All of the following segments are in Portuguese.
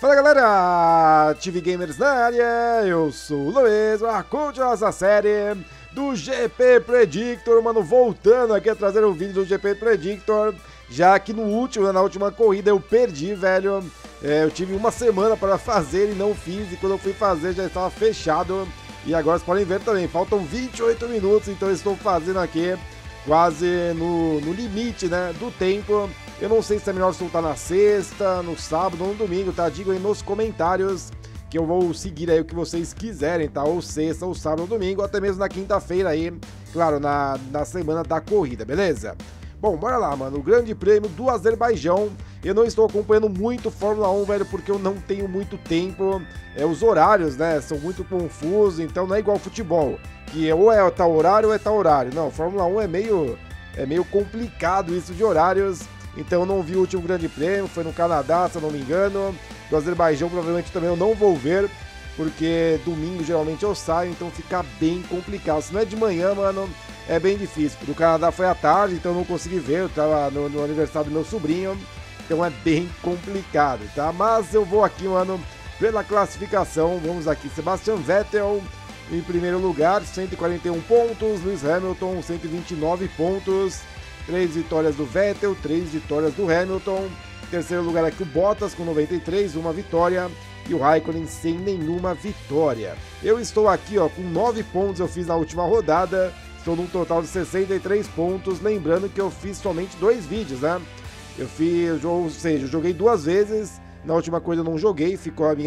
Fala galera, TV Gamers na área, eu sou o Luiz, a nossa série do GP Predictor, mano, voltando aqui a trazer um vídeo do GP Predictor, já que na última corrida eu perdi, velho, eu tive uma semana para fazer e não fiz, e quando eu fui fazer já estava fechado, e agora vocês podem ver também, faltam 28 minutos, então eu estou fazendo aqui quase no limite, né, do tempo. Eu não sei se é melhor soltar na sexta, no sábado ou no domingo, tá? Digam aí nos comentários que eu vou seguir aí o que vocês quiserem, tá? Ou sexta, ou sábado, ou domingo, ou até mesmo na quinta-feira aí, claro, na semana da corrida, beleza? Bom, bora lá, mano, o Grande Prêmio do Azerbaijão. Eu não estou acompanhando muito Fórmula 1, velho, porque eu não tenho muito tempo. Os horários, né, são muito confusos, então não é igual futebol, que ou é tal horário ou é tal horário. Não, Fórmula 1 é meio complicado isso de horários. Então eu não vi o último Grande Prêmio, foi no Canadá, se eu não me engano. Do Azerbaijão provavelmente também eu não vou ver, porque domingo geralmente eu saio, então fica bem complicado. Se não é de manhã, mano, é bem difícil. Do Canadá foi à tarde, então eu não consegui ver, eu tava no aniversário do meu sobrinho, então é bem complicado, tá? Mas eu vou aqui, mano, pela classificação, vamos aqui, Sebastian Vettel em primeiro lugar, 141 pontos, Lewis Hamilton, 129 pontos, 3 vitórias do Vettel, 3 vitórias do Hamilton. Em terceiro lugar aqui o Bottas com 93, uma vitória. E o Raikkonen sem nenhuma vitória. Eu estou aqui, ó, com 9 pontos eu fiz na última rodada. Estou num total de 63 pontos. Lembrando que eu fiz somente 2 vídeos, né? Ou seja, eu joguei 2 vezes. Na última coisa eu não joguei, ficou as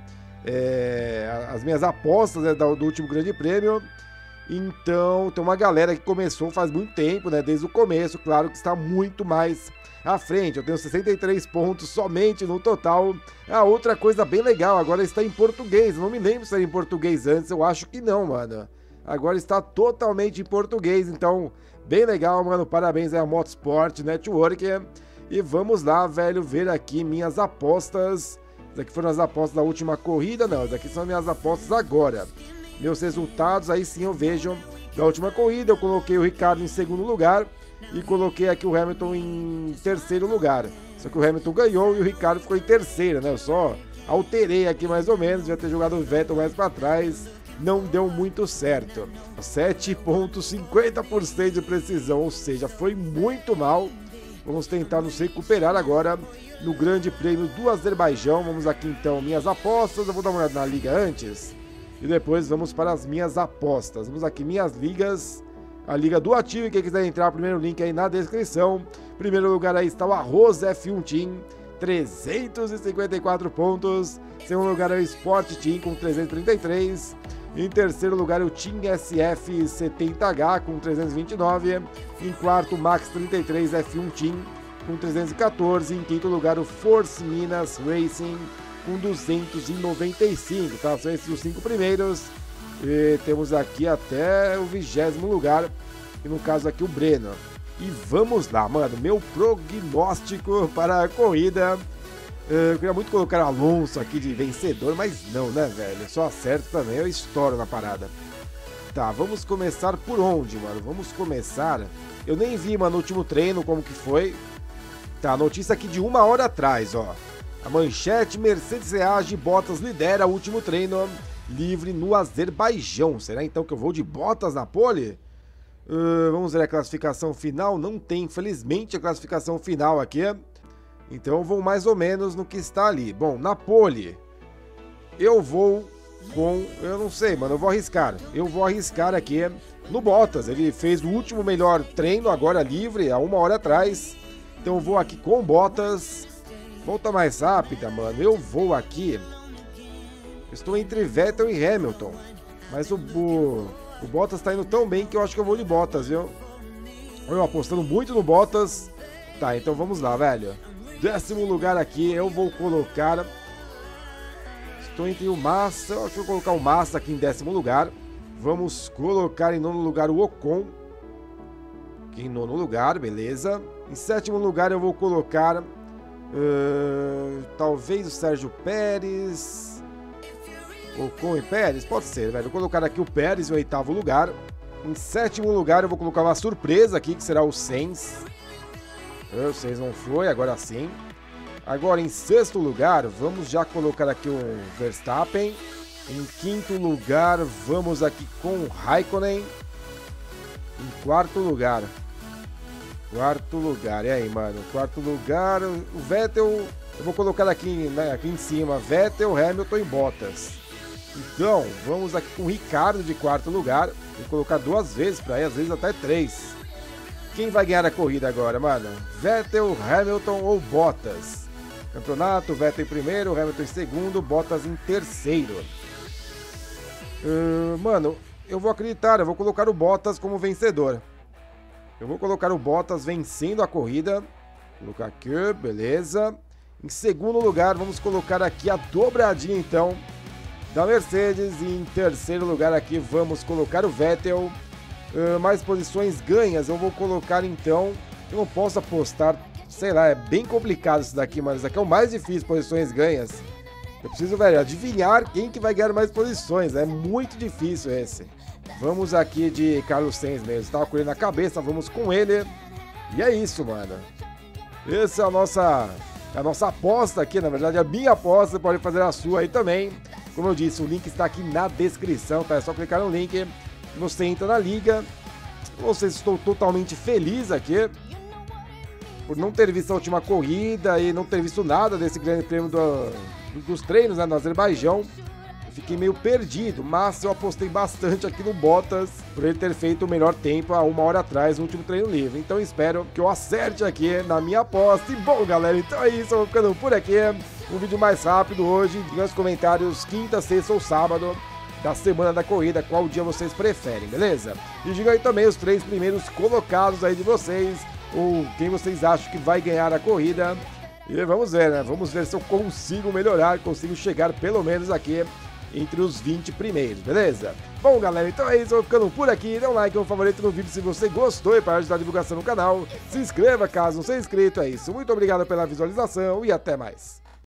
minhas apostas, né, do último Grande Prêmio. Então, tem uma galera que começou faz muito tempo, né, desde o começo, claro que está muito mais à frente. Eu tenho 63 pontos somente no total. Outra coisa bem legal, agora está em português, não me lembro se era em português antes, eu acho que não, mano. Agora está totalmente em português, então, bem legal, mano, parabéns aí à Motorsport Network. E vamos lá, velho, ver aqui minhas apostas. Essas aqui foram as apostas da última corrida, não, essas aqui são minhas apostas agora. Meus resultados, aí sim eu vejo da última corrida, eu coloquei o Ricardo em segundo lugar e coloquei aqui o Hamilton em terceiro lugar. Só que o Hamilton ganhou e o Ricardo ficou em terceiro, né? Eu só alterei aqui mais ou menos, já ter jogado o Vettel mais para trás, não deu muito certo. 7,50% de precisão, ou seja, foi muito mal. Vamos tentar nos recuperar agora no Grande Prêmio do Azerbaijão. Vamos aqui então, minhas apostas, eu vou dar uma olhada na liga antes. E depois vamos para as minhas apostas. Vamos aqui, minhas ligas. A liga do Ativo, quem quiser entrar, primeiro link aí na descrição. Primeiro lugar aí está o Arroz F1 Team, 354 pontos. Segundo lugar é o Sport Team com 333. Em terceiro lugar é o Team SF 70H com 329. Em quarto, Max 33 F1 Team com 314. Em quinto lugar, o Force Minas Racing com 295, tá? São esses os 5 primeiros. E temos aqui até o 20º lugar, e no caso aqui o Breno. E vamos lá, mano, meu prognóstico para a corrida. Eu queria muito colocar o Alonso aqui de vencedor, mas não, né, velho? Só acerto também, eu estouro na parada. Tá, vamos começar por onde, mano? Vamos começar... Eu nem vi, mano, no último treino como que foi. Tá, notícia aqui de 1 hora atrás, ó. A manchete, Mercedes reage, Bottas lidera o último treino livre no Azerbaijão. Será então que eu vou de Bottas na pole? Vamos ver a classificação final. Não tem, infelizmente, a classificação final aqui. Então eu vou mais ou menos no que está ali. Bom, na pole, eu vou com... Eu não sei, mano, eu vou arriscar. Eu vou arriscar aqui no Bottas. Ele fez o último melhor treino, agora livre, há 1 hora atrás. Então eu vou aqui com Bottas. Volta mais rápida, mano. Eu vou aqui. Estou entre Vettel e Hamilton. Mas o Bottas tá indo tão bem que eu acho que eu vou de Bottas, viu? Eu apostando muito no Bottas. Tá, então vamos lá, velho. 10º lugar aqui, eu vou colocar... Estou entre o Massa. Eu acho que vou colocar o Massa aqui em 10º lugar. Vamos colocar em 9º lugar o Ocon. Aqui em 9º lugar, beleza. Em 7º lugar eu vou colocar... talvez o Sérgio Pérez. Ocon e Pérez, pode ser, velho. Vou colocar aqui o Pérez em 8º lugar. Em 7º lugar eu vou colocar uma surpresa aqui, que será o Sainz. O Sainz não foi, agora sim. Agora, em sexto lugar, vamos já colocar aqui o Verstappen. Em quinto lugar, vamos aqui com o Raikkonen. Em quarto lugar. E aí, mano? Quarto lugar, o Vettel. Eu vou colocar aqui, né, aqui em cima, Vettel, Hamilton e Bottas. Então, vamos aqui com o Ricardo de quarto lugar. Vou colocar 2 vezes para ir, às vezes até 3. Quem vai ganhar a corrida agora, mano? Vettel, Hamilton ou Bottas? Campeonato, Vettel em primeiro, Hamilton em segundo, Bottas em terceiro. Mano, eu vou acreditar, eu vou colocar o Bottas como vencedor. Eu vou colocar o Bottas vencendo a corrida. Vou colocar aqui, beleza. Em segundo lugar, vamos colocar aqui a dobradinha, então, da Mercedes. E em terceiro lugar aqui, vamos colocar o Vettel. Mais posições ganhas, eu vou colocar, então... Eu não posso apostar, sei lá, é bem complicado isso daqui, mano. Isso aqui é o mais difícil, posições ganhas. Eu preciso, velho, adivinhar quem que vai ganhar mais posições. É muito difícil esse. Vamos aqui de Carlos Sainz mesmo. Estava com ele na cabeça, vamos com ele. E é isso, mano. Essa é a nossa aposta aqui, na verdade, a minha aposta. Pode fazer a sua aí também. Como eu disse, o link está aqui na descrição, tá? É só clicar no link. Você entra na liga. Estou totalmente feliz aqui por não ter visto a última corrida e não ter visto nada desse grande prêmio dos treinos, né, no Azerbaijão. Eu fiquei meio perdido, mas eu apostei bastante aqui no Bottas por ele ter feito o melhor tempo há 1 hora atrás no último treino livre. Então espero que eu acerte aqui na minha aposta. E bom, galera, então é isso, eu vou ficando por aqui. Um vídeo mais rápido hoje. Diga nos comentários quinta, sexta ou sábado da semana da corrida, qual dia vocês preferem, beleza? E diga aí também os 3 primeiros colocados aí de vocês, ou quem vocês acham que vai ganhar a corrida. E vamos ver, né? Vamos ver se eu consigo melhorar, consigo chegar pelo menos aqui entre os 20 primeiros, beleza? Bom, galera, então é isso, eu vou ficando por aqui. Dê um like, um favorito no vídeo se você gostou e para ajudar a divulgação no canal. Se inscreva caso não seja inscrito, é isso. Muito obrigado pela visualização e até mais.